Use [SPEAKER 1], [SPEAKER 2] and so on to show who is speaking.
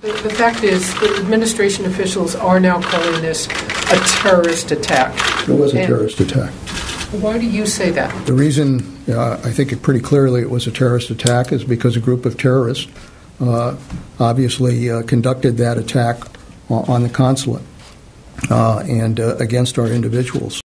[SPEAKER 1] The fact is that administration officials are now calling this a terrorist attack.
[SPEAKER 2] It was a terrorist attack.
[SPEAKER 1] Why do you say that?
[SPEAKER 2] The reason I think it pretty clearly it was a terrorist attack is because a group of terrorists obviously conducted that attack on the consulate and against our individuals.